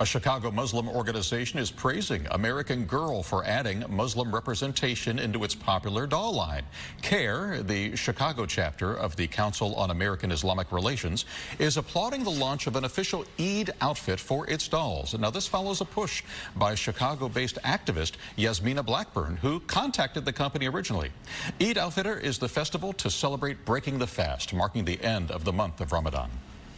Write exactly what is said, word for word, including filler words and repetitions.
A Chicago Muslim organization is praising American Girl for adding Muslim representation into its popular doll line. CAIR, the Chicago chapter of the Council on American Islamic Relations, is applauding the launch of an official Eid outfit for its dolls. Now, this follows a push by Chicago-based activist Yasmina Blackburn, who contacted the company originally. Eid Outfitter is the festival to celebrate breaking the fast, marking the end of the month of Ramadan.